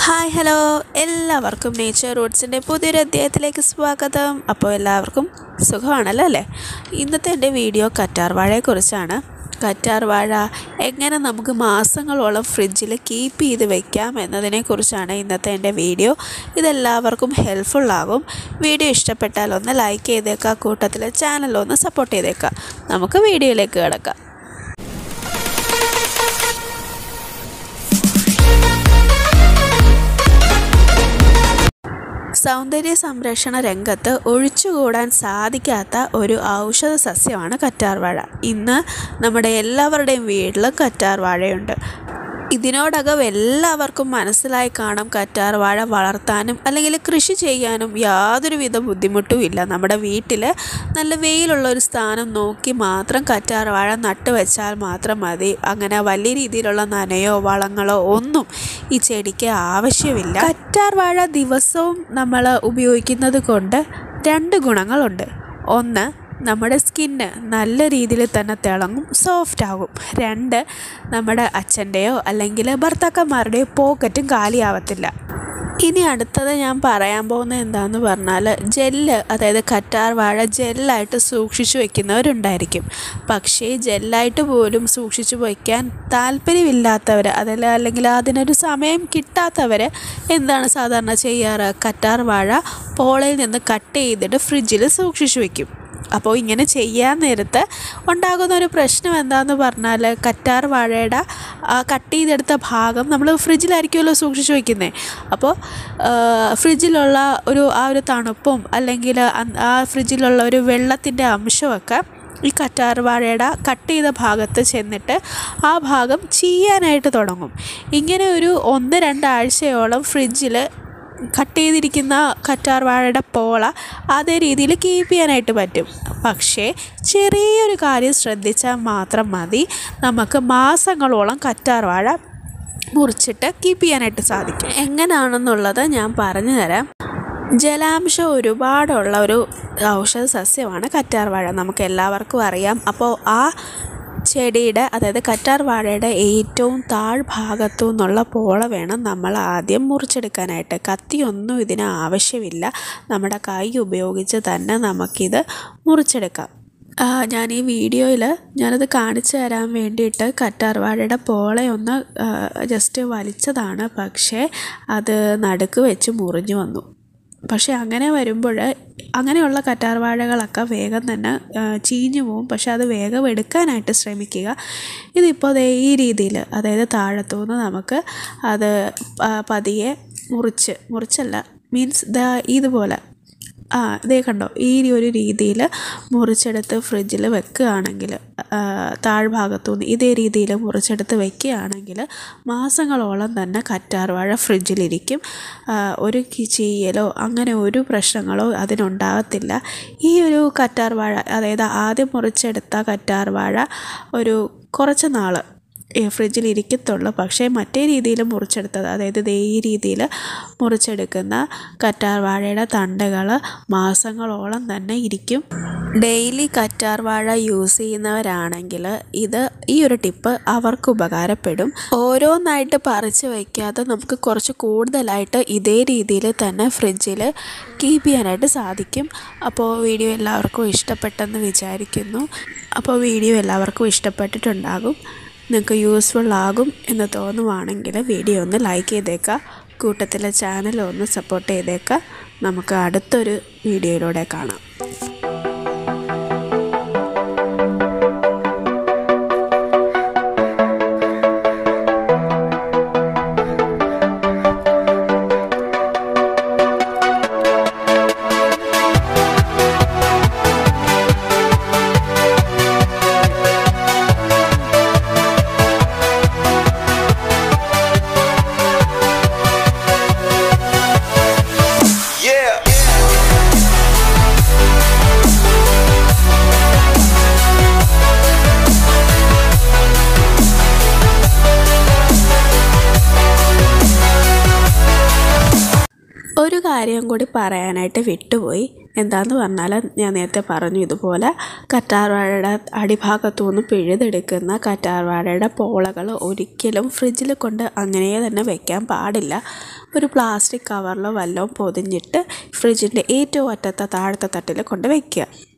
Hi hello എല്ലാവർക്കും nature റൂട്ട്സിൻ്റെ പുതിയൊരു അധ്യായത്തിലേക്ക് സ്വാഗതം. അപ്പോൾ എല്ലാവർക്കും സുഖമാണല്ലോ അല്ലേ? ഇന്നത്തെ എൻ്റെ വീഡിയോ കറ്റാർ വാഴയെക്കുറിച്ചാണ്. കറ്റാർ വാഴ എങ്ങനെ നമുക്ക് മാസങ്ങളോളം ഫ്രിഡ്ജിൽ കീപ്പ് ചെയ്ത് വെക്കാം എന്നതിനെക്കുറിച്ചാണ് ഇന്നത്തെ എൻ്റെ വീഡിയോ. ഇതെല്ലാവർക്കും ഹെൽപ്ഫുള്ളാകും. വീഡിയോ ഇഷ്ടപ്പെട്ടാൽ ഒന്ന് ലൈക്ക് ചെയ്തേക്കാം, കൂട്ടത്തിൽ ചാനലൊന്ന് സപ്പോർട്ട് ചെയ്തേക്കാം. നമുക്ക് വീഡിയോയിലേക്ക് കിടക്കാം. സൗന്ദര്യ സംരക്ഷണ രംഗത്ത് ഒഴിച്ചുകൂടാൻ സാധിക്കാത്ത ഒരു ഔഷധ സസ്യമാണ് കറ്റാർ വാഴ. ഇന്ന് നമ്മുടെ എല്ലാവരുടെയും വീട്ടിൽ കറ്റാർ വാഴയുണ്ട്. ഇതിനോടകം എല്ലാവർക്കും മനസ്സിലായി കാണും, കറ്റാർ വാഴ വളർത്താനും അല്ലെങ്കിൽ കൃഷി ചെയ്യാനും യാതൊരുവിധ ബുദ്ധിമുട്ടും ഇല്ല. നമ്മുടെ വീട്ടിൽ നല്ല വെയിലുള്ള ഒരു സ്ഥാനം നോക്കി മാത്രം കറ്റാർ വാഴ നട്ടുവെച്ചാൽ മാത്രം മതി. അങ്ങനെ വലിയ രീതിയിലുള്ള നനയോ വളങ്ങളോ ഒന്നും ഈ ചെടിക്ക് ആവശ്യമില്ല. കറ്റാർ വാഴ ദിവസവും നമ്മൾ ഉപയോഗിക്കുന്നത് കൊണ്ട് രണ്ട് ഗുണങ്ങളുണ്ട്. ഒന്ന്, നമ്മുടെ സ്കിന്ന് നല്ല രീതിയിൽ തന്നെ തിളങ്ങും, സോഫ്റ്റ് ആകും. രണ്ട്, നമ്മുടെ അച്ഛൻ്റെയോ അല്ലെങ്കിൽ ഭർത്താക്കന്മാരുടെയോ പോക്കറ്റും കാലിയാവത്തില്ല. ഇനി അടുത്തത് ഞാൻ പറയാൻ പോകുന്നത് എന്താണെന്ന് പറഞ്ഞാൽ ജെല്ല്, അതായത് കറ്റാർ വാഴ ജെല്ലായിട്ട് സൂക്ഷിച്ചു വയ്ക്കുന്നവരുണ്ടായിരിക്കും. പക്ഷേ ജെല്ലായിട്ട് പോലും സൂക്ഷിച്ചു വയ്ക്കാൻ താല്പര്യമില്ലാത്തവർ, അല്ലെങ്കിൽ അതിനൊരു സമയം കിട്ടാത്തവർ എന്താണ് സാധാരണ ചെയ്യാറ്? കറ്റാർ വാഴ പോളയിൽ നിന്ന് കട്ട് ചെയ്തിട്ട് ഫ്രിഡ്ജിൽ സൂക്ഷിച്ചു വയ്ക്കും. അപ്പോൾ ഇങ്ങനെ ചെയ്യാൻ നേരത്ത് ഉണ്ടാകുന്ന ഒരു പ്രശ്നം എന്താണെന്ന് പറഞ്ഞാൽ, കറ്റാർ വാഴയുടെ കട്ട് ചെയ്തെടുത്ത ഭാഗം നമ്മൾ ഫ്രിഡ്ജിലായിരിക്കുമല്ലോ സൂക്ഷിച്ച് വയ്ക്കുന്നത്. അപ്പോൾ ഫ്രിഡ്ജിലുള്ള ആ ഒരു തണുപ്പും അല്ലെങ്കിൽ ആ ഫ്രിഡ്ജിലുള്ള ഒരു വെള്ളത്തിൻ്റെ അംശമൊക്കെ ഈ കറ്റാർ വാഴയുടെ കട്ട് ചെയ്ത ഭാഗത്ത് ചെന്നിട്ട് ആ ഭാഗം ചീയാനായിട്ട് തുടങ്ങും. ഇങ്ങനെ ഒരു 1-2 ആഴ്ചയോളം ഫ്രിഡ്ജിൽ കട്ട് ചെയ്തിരിക്കുന്ന കറ്റാർ വാഴയുടെ പോള അതേ രീതിയിൽ കീപ്പ് ചെയ്യാനായിട്ട് പറ്റും. പക്ഷേ ചെറിയൊരു കാര്യം ശ്രദ്ധിച്ചാൽ മാത്രം മതി, നമുക്ക് മാസങ്ങളോളം കറ്റാർ വാഴ മുറിച്ചിട്ട് കീപ്പ് ചെയ്യാനായിട്ട് സാധിക്കും. എങ്ങനെയാണെന്നുള്ളത് ഞാൻ പറഞ്ഞു തരാം. ജലാംശം ഒരുപാടുള്ള ഒരു ഔഷധ സസ്യമാണ് കറ്റാർ വാഴ, നമുക്ക് എല്ലാവർക്കും അറിയാം. അപ്പോൾ ആ ചെടിയുടെ, അതായത് കറ്റാർ വാഴയുടെ ഏറ്റവും താഴ്ഭാഗത്തു നിന്നുള്ള പോള വേണം നമ്മൾ ആദ്യം മുറിച്ചെടുക്കാനായിട്ട്. കത്തിയൊന്നും ഇതിന് ആവശ്യമില്ല, നമ്മുടെ കൈ ഉപയോഗിച്ച് തന്നെ നമുക്കിത് മുറിച്ചെടുക്കാം. ഞാൻ ഈ വീഡിയോയിൽ ഞാനത് കാണിച്ചു തരാൻ വേണ്ടിയിട്ട് കറ്റാർ വാഴയുടെ പോളയൊന്ന് ജസ്റ്റ് വലിച്ചതാണ്. പക്ഷേ അത് നടുക്ക് വെച്ച് മുറിഞ്ഞു വന്നു. പക്ഷേ അങ്ങനെ വരുമ്പോൾ അങ്ങനെയുള്ള കറ്റാർ വാഴകളൊക്കെ വേഗം തന്നെ ചീഞ്ഞു പോവും. പക്ഷേ അത് വേഗം എടുക്കാനായിട്ട് ശ്രമിക്കുക. ഇതിപ്പോൾ ഈ രീതിയിൽ, അതായത് താഴത്തുനിന്ന് നമുക്ക് അത് പതിയെ മുറിച്ചല്ല, മീൻസ് ഇതുപോലെ ഇതേ കണ്ടോ, ഈ ഒരു രീതിയിൽ മുറിച്ചെടുത്ത് ഫ്രിഡ്ജിൽ വെക്കുകയാണെങ്കിൽ, താഴ്ഭാഗത്തുനിന്ന് ഇതേ രീതിയിൽ മുറിച്ചെടുത്ത് വെക്കുകയാണെങ്കിൽ മാസങ്ങളോളം തന്നെ കറ്റാർ വാഴ ഫ്രിഡ്ജിലിരിക്കും. ഒരു ചീയലോ അങ്ങനെ ഒരു പ്രശ്നങ്ങളോ അതിനുണ്ടാകത്തില്ല. ഈ ഒരു കറ്റാർ വാഴ, അതായത് ആദ്യം മുറിച്ചെടുത്ത കറ്റാർ വാഴ ഒരു കുറച്ച് നാൾ ഫ്രിഡ്ജിൽ ഇരിക്കത്തുള്ളൂ. പക്ഷേ മറ്റേ രീതിയിൽ മുറിച്ചെടുത്തത്, അതായത് ഈ രീതിയിൽ മുറിച്ചെടുക്കുന്ന കറ്റാർ വാഴയുടെ തണ്ടുകൾ മാസങ്ങളോളം തന്നെ ഇരിക്കും. ഡെയിലി കറ്റാർ വാഴ യൂസ് ചെയ്യുന്നവരാണെങ്കിൽ ഈ ഒരു ടിപ്പ് അവർക്ക് ഉപകാരപ്പെടും. ഓരോന്നായിട്ട് പറിച്ച് വയ്ക്കാതെ നമുക്ക് കുറച്ച് കൂടുതലായിട്ട് ഇതേ രീതിയിൽ തന്നെ ഫ്രിഡ്ജിൽ കീപ്പ് ചെയ്യാനായിട്ട് സാധിക്കും. അപ്പോൾ വീഡിയോ എല്ലാവർക്കും ഇഷ്ടപ്പെട്ടെന്ന് വിചാരിക്കുന്നു. അപ്പോൾ വീഡിയോ എല്ലാവർക്കും ഇഷ്ടപ്പെട്ടിട്ടുണ്ടാകും, നിങ്ങൾക്ക് യൂസ്ഫുൾ ആകും എന്ന് തോന്നുവാണെങ്കിൽ വീഡിയോ ഒന്ന് ലൈക്ക് ചെയ്തേക്കുക, കൂട്ടത്തിലെ ചാനൽ ഒന്ന് സപ്പോർട്ട് ചെയ്തേക്കുക. നമുക്ക് അടുത്തൊരു വീഡിയോയിലൂടെ കാണാം. ഒരു കാര്യം കൂടി പറയാനായിട്ട് വിട്ടുപോയി. എന്താണെന്ന് പറഞ്ഞാൽ, ഞാൻ നേരത്തെ പറഞ്ഞു, ഇതുപോലെ കറ്റാർ വാഴയുടെ അടിഭാഗത്തു നിന്ന് പിഴുതെടുക്കുന്ന കറ്റാർ വാഴയുടെ പോളകൾ ഒരിക്കലും ഫ്രിഡ്ജിൽ കൊണ്ട് അങ്ങനെ തന്നെ വെക്കാൻ പാടില്ല. ഒരു പ്ലാസ്റ്റിക് കവറിലോ വല്ലതും പൊതിഞ്ഞിട്ട് ഫ്രിഡ്ജിൻ്റെ ഏറ്റവും അറ്റത്തെ താഴത്തെ തട്ടിൽ കൊണ്ട് വയ്ക്കുക.